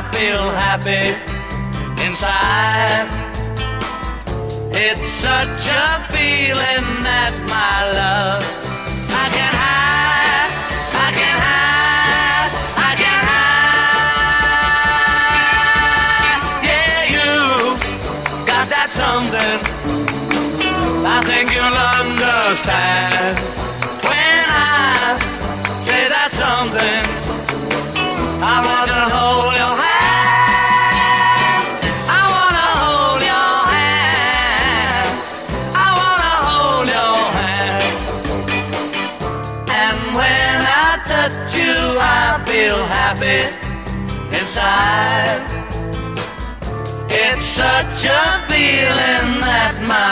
feel happy inside. It's such a feeling that my love I can hide, I can hide, I can hide. Yeah, you got that something I think you'll understand when I say that something. I want to hold your hand. I want to hold your hand. I want to hold your hand. And when I touch you, I feel happy inside. It's such a feeling that my